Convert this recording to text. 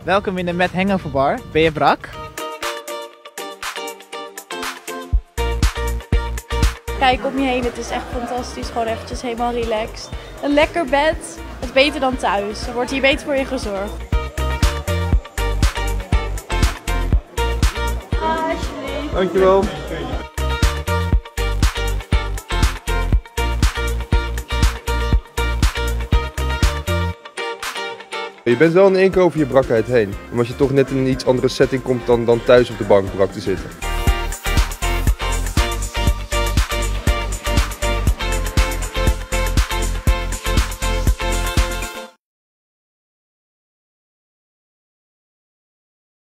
Welkom in de Mad Hangover Bar. Ben je brak? Kijk om je heen, het is echt fantastisch. Gewoon eventjes helemaal relaxed. Een lekker bed, het is beter dan thuis. Er wordt hier beter voor je gezorgd. Alsjeblieft. Dankjewel. Je bent wel een inkoop over je brakheid heen. Omdat je toch net in een iets andere setting komt dan thuis op de bank brak te zitten.